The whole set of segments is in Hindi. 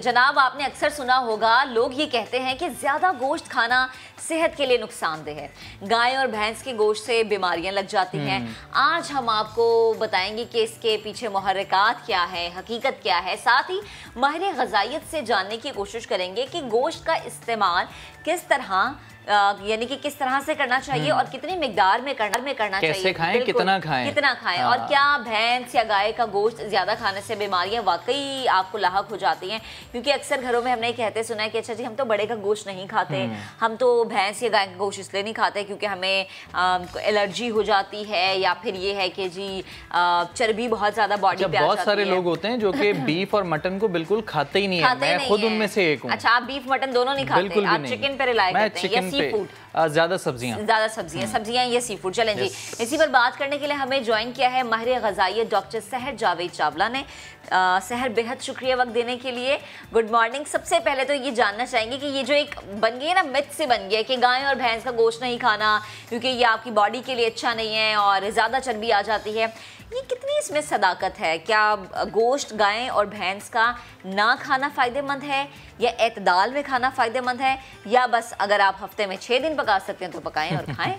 जनाब, आपने अक्सर सुना होगा, लोग ये कहते हैं कि ज़्यादा गोश्त खाना सेहत के लिए नुकसानदेह है। गाय और भैंस के गोश्त से बीमारियां लग जाती हैं। आज हम आपको बताएंगे कि इसके पीछे मुहर्रिकात क्या है, हकीकत क्या है। साथ ही माहिर ग़िज़ाइयत से जानने की कोशिश करेंगे कि गोश्त का इस्तेमाल किस तरह यानी कि किस तरह से करना चाहिए और कितनी मिकदार में करना कैसे चाहिए, खाएं, कितना खाएं और क्या भैंस या गाय का गोश्त ज़्यादा खाने से बीमारियां वाकई आपको लाहक हो जाती हैं। क्योंकि अक्सर घरों में हमने कहते सुना है कि अच्छा जी, हम तो बड़े का गोश्त नहीं खाते, हम तो भैंस या गाय का गोश्त इसलिए नहीं खाते क्योंकि हमें एलर्जी हो जाती है, या फिर ये है कि जी चर्बी बहुत ज़्यादा बॉडी पे आ जाती है। बहुत सारे लोग होते हैं जो कि बीफ और मटन को बिल्कुल खाते ही नहीं है। मैं खुद उनमें से एक हूँ। अच्छा, आप बीफ मटन दोनों नहीं खाते, आप चिकन पे रिलाई करते हैं या सी फूड? ज्यादा सब्जियां ये सी फूड। चलें जी, इसी पर बात करने के लिए हमें ज्वाइन किया है माहिर ग़िज़ाइयत डॉक्टर सहर जावेद चावला ने। सहर, बेहद शुक्रिया वक्त देने के लिए। Good morning. सबसे पहले तो ये जानना चाहेंगे कि ये जो एक बन गई है ना, मिथ से बन गया है कि गाय और भैंस का गोश्त नहीं खाना क्योंकि ये आपकी बॉडी के लिए अच्छा नहीं है और ज़्यादा चर्बी आ जाती है, ये कितनी इसमें सदाकत है? क्या गोश्त गाय और भैंस का ना खाना फ़ायदेमंद है या एतदाल में खाना फ़ायदेमंद है, या बस अगर आप हफ्ते में 6 दिन पका सकते हैं तो पकाएं और खाएं?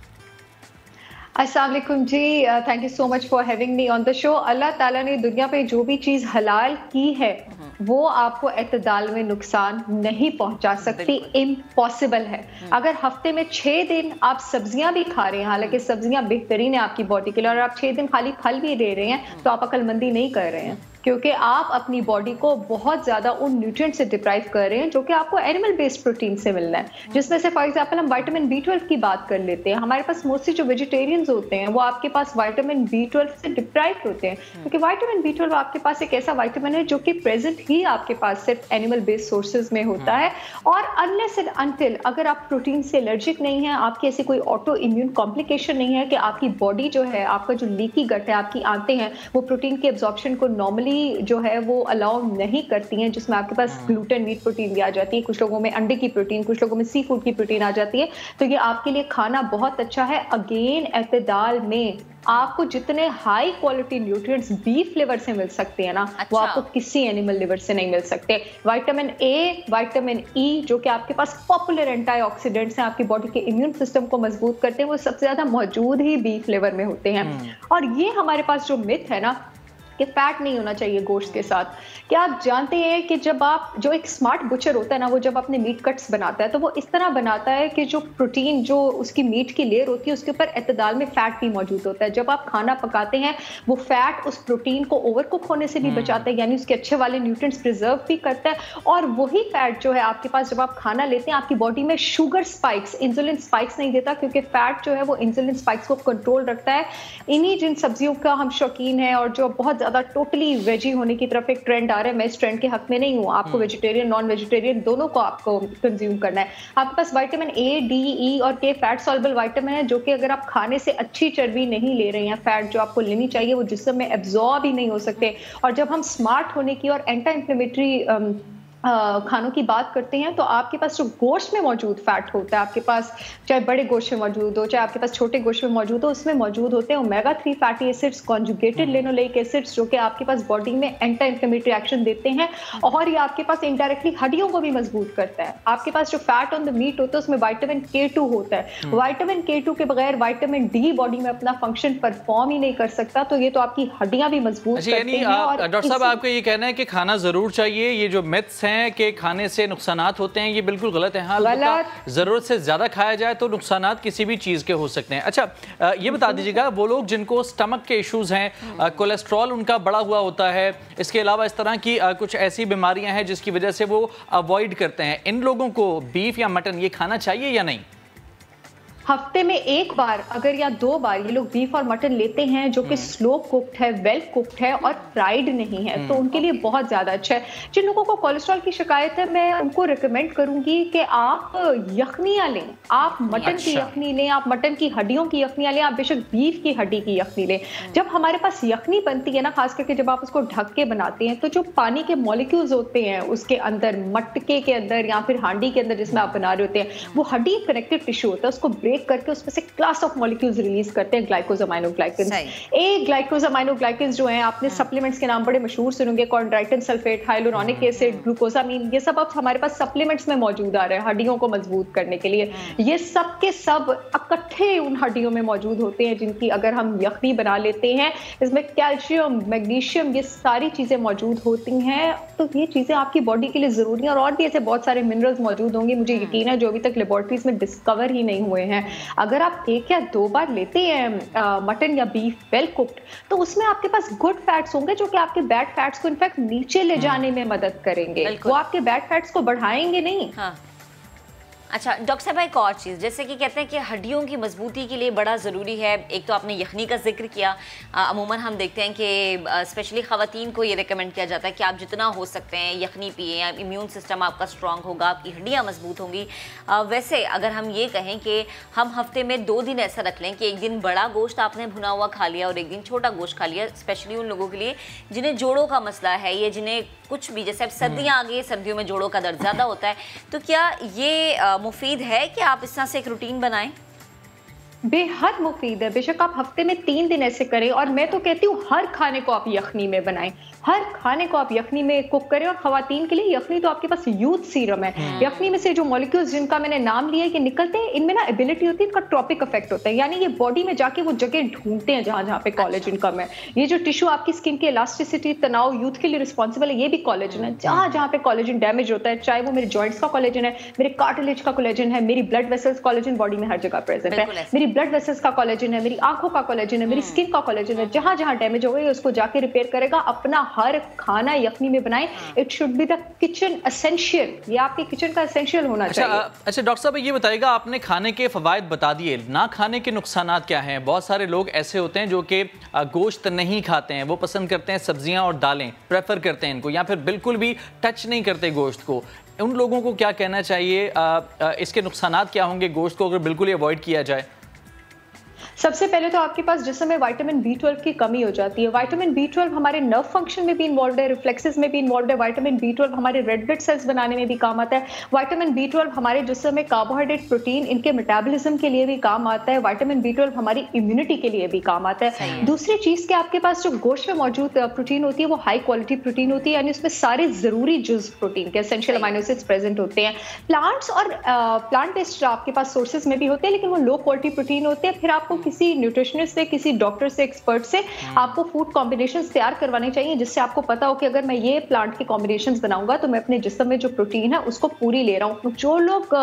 अस्सलाम वालेकुम जी, thank you so much for having me on the show. Allah ताला ने दुनिया पे जो भी चीज़ हलाल की है वो आपको एतदाल में नुकसान नहीं पहुंचा सकती, इम्पॉसिबल है। अगर हफ्ते में 6 दिन आप सब्जियां भी खा रहे हैं, हालांकि सब्जियां बेहतरीन है आपकी बॉडी के लिए, और आप 6 दिन खाली फल भी ले रहे हैं, तो आप अक्लमंदी नहीं कर रहे हैं, क्योंकि आप अपनी बॉडी को बहुत ज़्यादा उन न्यूट्रिएंट से डिप्राइव कर रहे हैं जो कि आपको एनिमल बेस्ड प्रोटीन से मिलना है, जिसमें से फॉर एग्जांपल हम विटामिन B12 की बात कर लेते हैं। हमारे पास मोस्टली जो वेजिटेरियंस होते हैं वो आपके पास विटामिन B12 से डिप्राइव होते हैं, क्योंकि विटामिन B12 आपके पास एक ऐसा विटामिन है जो कि प्रेजेंट ही आपके पास सिर्फ एनिमल बेस्ड सोर्सेज में होता है। और अनलेस एंड अनटिल अगर आप प्रोटीन से एलर्जिक नहीं है, आपकी ऐसी कोई ऑटो इम्यून कॉम्प्लिकेशन नहीं है कि आपकी बॉडी जो है, आपका जो लीकी गट है, आपकी आंतें हैं, वो प्रोटीन के एब्जॉर्प्शन को नॉर्मली जो है वो अलाउ नहीं करती हैं, जिसमें आपके पास ग्लूटेन मीट प्रोटीन भी आ जाती है, कुछ लोगों में अंडे की प्रोटीन, कुछ लोगों में सी फूड की प्रोटीन आ जाती है, तो ये आपके लिए खाना बहुत अच्छा है। अगेन एतदाल में आपको जितने high quality nutrients beef liver से मिल सकते हैं ना, वो आपको किसी एनिमल लिवर से नहीं मिल सकते। विटामिन ए, विटामिन ई जो कि आपके पास पॉपुलर एंटीऑक्सीडेंट्स हैं, आपकी बॉडी के इम्यून सिस्टम को मजबूत करते हैं, वो सबसे ज्यादा मौजूद ही बीफ लिवर में होते हैं। और ये हमारे पास जो मिथ है ना कि फैट नहीं होना चाहिए गोश्त के साथ, क्या आप जानते हैं कि जब आप, जो एक स्मार्ट बुचर होता है ना, वो जब अपने मीट कट्स बनाता है तो वो इस तरह बनाता है कि जो प्रोटीन, जो उसकी मीट की लेयर होती है, उसके ऊपर एतदाल में फैट भी मौजूद होता है। जब आप खाना पकाते हैं वो फैट उस प्रोटीन को ओवर कुक होने से भी बचाता है, यानी उसके अच्छे वाले न्यूट्रिएंट्स प्रिजर्व भी करता है। और वही फैट जो है आपके पास जब आप खाना लेते हैं, आपकी बॉडी में शुगर स्पाइक्स, इंसुलिन स्पाइक्स नहीं देता, क्योंकि फैट जो है वो इंसुलिन स्पाइक्स को कंट्रोल रखता है। इन्हीं जिन सब्जियों का हम शौकीन हैं और जो बहुत ज्यादा टोटली वेजी होने की तरफ एक ट्रेंड आ रहा है, मैं इस ट्रेंड के हक में नहीं हूँ, आपको वेजिटेरियन नॉन वेजिटेरियन दोनों को आपको कंज्यूम करना है। आपके पास विटामिन ए, डी, ई और के फैट सॉल्युबल विटामिन है, जो कि अगर आप खाने से अच्छी चर्बी नहीं ले रहे हैं, फैट जो आपको लेनी चाहिए वो जिस्म में एब्जॉर्ब ही नहीं हो सकते। और जब हम स्मार्ट होने की और एंटी इंफ्लेमेटरी खानों की बात करते हैं, तो आपके पास जो गोश्त में मौजूद फैट होता है, आपके पास चाहे बड़े गोश्त में मौजूद हो, चाहे आपके पास छोटे गोश्त में मौजूद हो, उसमें मौजूद होते हैं omega 3 fatty acids, conjugated linoleic acids, जो कि आपके पास बॉडी में एंटी इंफ्लेमेटरी एक्शन देते हैं, और ये आपके पास इनडायरेक्टली हड्डियों को भी मजबूत करता है। आपके पास जो फैट ऑन द मीट होता है उसमें विटामिन K2 होता है। विटामिन K2 के बगैर विटामिन डी बॉडी में अपना फंक्शन परफॉर्म ही नहीं कर सकता, तो ये तो आपकी हड्डियां भी मजबूत करती हैं। और डॉक्टर साहब, आपको ये कहना है कि खाना जरूर चाहिए, ये जो मिथ्स कि खाने से नुकसानात होते हैं, ये बिल्कुल गलत है। हाँ, जरूरत से ज्यादा खाया जाए तो नुकसानात किसी भी चीज के हो सकते हैं। अच्छा, ये बता दीजिएगा, वो लोग जिनको स्टमक के इश्यूज हैं, कोलेस्ट्रॉल उनका बढ़ा हुआ होता है, इसके अलावा इस तरह की कुछ ऐसी बीमारियां हैं जिसकी वजह से वो अवॉइड करते हैं, इन लोगों को बीफ या मटन ये खाना चाहिए या नहीं? हफ्ते में एक बार अगर या 2 बार ये लोग बीफ और मटन लेते हैं जो कि स्लो कुक्ड है, वेल कुक्ड है और फ्राइड नहीं है, तो उनके लिए बहुत ज्यादा अच्छा है। जिन लोगों को कोलेस्ट्रॉल की शिकायत है, मैं उनको रिकमेंड करूंगी कि आप यखनियां लें, आप मटन की यखनी लें, आप मटन की हड्डियों की यखनियां लें, आप बेशक बीफ की हड्डी की यखनी लें। जब हमारे पास यखनी बनती है ना, खास करके जब आप उसको ढक के बनाते हैं, तो जो पानी के मॉलिक्यूल्स होते हैं उसके अंदर, मटके के अंदर या फिर हांडी के अंदर जिसमें आप बना रहे होते हैं, वो हड्डी कनेक्टिव टिश्यू होता है, उसको ब्रेक करके उसमें से क्लास ऑफ मॉलिक्यूल्स रिलीज करते हैं, ग्लाइकोजामाइनोग्लाइकन्स। एक ग्लाइकोजामाइनोग्लाइकन्स जो है आपने सप्लीमेंट्स के नाम बड़े मशहूर सुनोगे, chondroitin sulphate, hyaluronic acid, glucosamine, ये सब अब हमारे पास सप्लीमेंट्स में मौजूद आ रहे हैं हड्डियों को मजबूत करने के लिए। ये सब के सब इकट्ठे उन हड्डियों में मौजूद होते हैं जिनकी अगर हम यखनी बना लेते हैं, इसमें कैल्शियम, मैग्नीशियम, ये सारी चीजें मौजूद होती हैं। तो ये चीजें आपकी बॉडी के लिए जरूरी है और भी ऐसे बहुत सारे मिनरल्स मौजूद होंगे, मुझे यकीन है, जो अभी तक लेबोरेटरीज में डिस्कवर ही नहीं हुए हैं। अगर आप 1 या 2 बार लेते हैं मटन या बीफ वेल कुक्ड, तो उसमें आपके पास गुड फैट्स होंगे जो कि आपके बैड फैट्स को इनफैक्ट नीचे ले जाने में मदद करेंगे, वो आपके बैड फैट्स को बढ़ाएंगे नहीं। हाँ। अच्छा डॉक्टर साहब, एक और चीज़, जैसे कि कहते हैं कि हड्डियों की मजबूती के लिए बड़ा ज़रूरी है, एक तो आपने यखनी का जिक्र किया, अमूमन हम देखते हैं कि स्पेशली ख़वातीन को ये रिकमेंड किया जाता है कि आप जितना हो सकते हैं यखनी पिए, इम्यून सिस्टम आपका स्ट्रॉन्ग होगा, आपकी हड्डियाँ मजबूत होंगी। वैसे अगर हम ये कहें कि हम हफ्ते में 2 दिन ऐसा रख लें कि एक दिन बड़ा गोश्त आपने भुना हुआ खा लिया और एक दिन छोटा गोश्त खा लिया, स्पेशली उन लोगों के लिए जिन्हें जोड़ों का मसला है या जिन्हें कुछ भी, जैसे अब सर्दियाँ आ गई, सर्दियों में जोड़ों का दर्द ज़्यादा होता है, तो क्या ये मुफीद है कि आप इस तरह से एक रूटीन बनाएं? बेहद मुफीद है। बेशक आप हफ्ते में 3 दिन ऐसे करें और मैं तो कहती हूँ हर खाने को आप यखनी में बनाएं, हर खाने को आप यखनी में कुक करें। और खवातीन के लिए यखनी तो आपके पास यूथ सीरम है, यखनी में से जो मॉलिक्यूल्स जिनका मैंने नाम लिया है कि निकलते हैं, इनमें ना एबिलिटी होती है, इनका ट्रॉपिक इफेक्ट होता है, यानी ये बॉडी में जाके वो जगह ढूंढते हैं जहां पे कोलेजन कम है। ये जो टिश्यू आपकी स्किन की इलास्टिसिटी, तनाव, यूथ के लिए रिस्पॉन्सिबल है, ये भी कोलेजन है। जहां पे कोलेजन डैमेज होता है, चाहे वो मेरे जॉइंट्स का कोलेजन है, मेरे कार्टिलेज का कोलेजन है, मेरी ब्लड वेसल्स, कोलेजन बॉडी में हर जगह प्रेजेंट है, मेरी ब्लड वेसल्स का कोलेजन है, मेरी आंखों का कोलेजन है, मेरी स्किन का कोलेजन है, जहां जहां डैमेज हो गई उसको जाके रिपेयर करेगा। अपना हर खाना यखनी में बनाएं, it should be the kitchen essential, ये आपके किचन का एसेंशियल होना चाहिए। अच्छा डॉक्टर साहब, ये बताइएगा, आपने खाने के फवायद बता दिए, ना खाने के नुकसानात क्या हैं? बहुत सारे लोग ऐसे होते हैं जो कि गोश्त नहीं खाते हैं, वो पसंद करते हैं सब्जियां और दालें, प्रेफर करते हैं इनको, या फिर बिल्कुल भी टच नहीं करते गोश्त को। उन लोगों को क्या कहना चाहिए? इसके नुकसानात क्या होंगे गोश्त को अगर बिल्कुल ही अवॉइड किया जाए? सबसे पहले तो आपके पास जिस समय विटामिन B12 की कमी हो जाती है, विटामिन B12 हमारे नर्व फंक्शन में भी इन्वॉल्व है, रिफ्लेक्सेस में भी इन्वॉल्व है, विटामिन B12 हमारे रेड ब्लड सेल्स बनाने में भी काम आता है, विटामिन B12 हमारे जिस्म में कार्बोहाइड्रेट, प्रोटीन, इनके मेटाबॉलिज्म के लिए भी काम आता है, विटामिन B12 हमारी इम्यूनिटी के लिए भी काम आता है। दूसरी चीज के आपके पास जो गोश्त में मौजूद प्रोटीन होती है वो हाई क्वालिटी प्रोटीन होती है, यानी उसमें सारे जरूरी जुज प्रोटीन के एसेंशियल अमीनो एसिड्स प्रेजेंट होते हैं। प्लांट्स और प्लांट बेस्ड आपके पास सोर्सेज में भी होते हैं, लेकिन वो लो क्वालिटी प्रोटीन होते हैं। फिर आपको किसी न्यूट्रिशनिस्ट से, किसी डॉक्टर से, एक्सपर्ट से आपको फूड कॉम्बिनेशंस तैयार करवाने चाहिए, जिससे आपको पता हो कि अगर मैं ये प्लांट के कॉम्बिनेशंस बनाऊंगा तो मैं अपने जिस्म में जो प्रोटीन है उसको पूरी ले रहा हूँ। जो लोग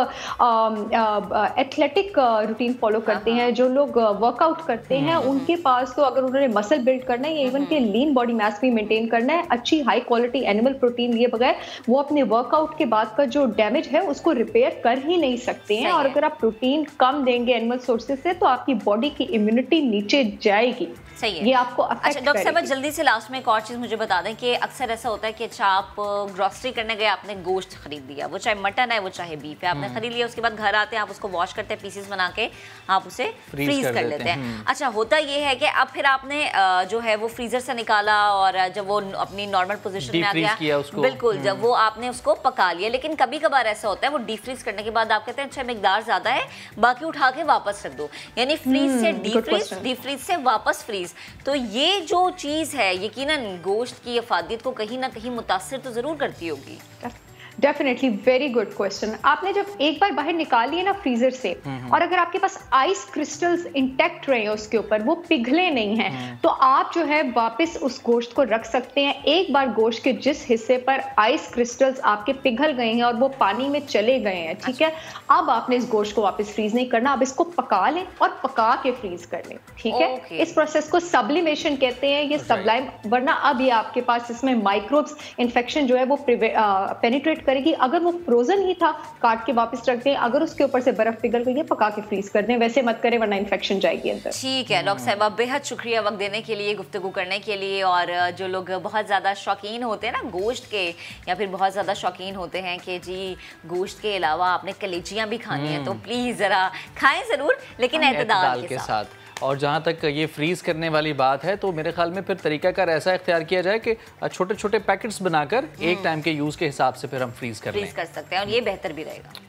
एथलेटिक रूटीन फॉलो करते हैं, जो लोग वर्कआउट करते हैं, उनके पास तो अगर उन्होंने मसल बिल्ड करना है या इवन के लीन बॉडी मास भी मेंटेन करना है, अच्छी हाई क्वालिटी एनिमल प्रोटीन लिए बगैर वो अपने वर्कआउट के बाद का जो डैमेज है उसको रिपेयर कर ही नहीं सकते हैं। और अगर आप प्रोटीन कम देंगे एनिमल सोर्सेज से तो आपकी बॉडी की इम्यूनिटी नीचे जाएगी। सही है, ये आपको अच्छा डॉक्टर साहब, जल्दी से लास्ट में एक और चीज़ मुझे बता दें कि अक्सर ऐसा होता है कि अच्छा आप ग्रोसरी करने गए, आपने गोश्त खरीद लिया, वो चाहे मटन है वो चाहे बीफ है, आपने खरीद लिया, उसके बाद घर आते हैं आप उसको वॉश करते हैं, पीसेस बना के आप उसे फ्रीज कर लेते हैं। अच्छा होता ये है कि अब फिर आपने जो है वो फ्रीजर से निकाला और जब वो अपनी नॉर्मल पोजीशन में आ गया, बिल्कुल, जब वो आपने उसको पका लिया, लेकिन कभी कभार ऐसा होता है वो डीप फ्रीज करने के बाद आप कहते हैं अच्छा मिकदार ज्यादा है, बाकी उठा के वापस रख दो, यानी फ्रीज से डीप फ्रीज से वापस फ्रीज। तो ये जो चीज़ है यकीनन गोश्त की अफादियत को कहीं ना कहीं मुतासिर तो ज़रूर करती होगी। Definitely, very good question. आपने जब एक बार बाहर निकाल लिया ना फ्रीजर से, और अगर आपके पास आइस क्रिस्टल्स इंटैक्ट रहे हैं उसके ऊपर, वो पिघले नहीं हैं, तो आप जो है वापस उस गोश्त को रख सकते हैं। एक बार गोश्त के जिस हिस्से पर आइस क्रिस्टल्स आपके पिघल गए हैं और वो पानी में चले गए हैं, ठीक है, अब आपने इस गोश्त को वापस फ्रीज नहीं करना, अब इसको पका लें और पका के फ्रीज कर लें, ठीक है। इस प्रोसेस को सब्लिमेशन कहते हैं, ये सब्लाइम, वरना अब ये आपके पास इसमें माइक्रोब्स इन्फेक्शन जो है वो पेनिट्रेट करेगी। अगर वो फ्रोजन ही था, काट के वापस रख दें, अगर उसके ऊपर से बर्फ पिघल गई है, पका के फ्रीज कर दें, वैसे मत करें वरना इन्फेक्शन जाएगी अंदर। ठीक है डॉक्टर साहब, बेहद शुक्रिया वक्त देने के लिए, गुफ्तगू करने के लिए। और जो लोग बहुत ज़्यादा शौकीन होते हैं ना गोश्त के, या फिर बहुत ज़्यादा शौकीन होते हैं कि जी गोश्त के अलावा आपने कलेजियाँ भी खानी है, तो प्लीज़ ज़रा खाएँ ज़रूर, लेकिन एतदाल के साथ। और जहाँ तक ये फ्रीज़ करने वाली बात है, तो मेरे ख्याल में फिर तरीकाकार ऐसा इख्तियार किया जाए कि छोटे छोटे पैकेट्स बनाकर एक टाइम के यूज़ के हिसाब से फिर हम फ्रीज़ कर सकते हैं, और ये बेहतर भी रहेगा।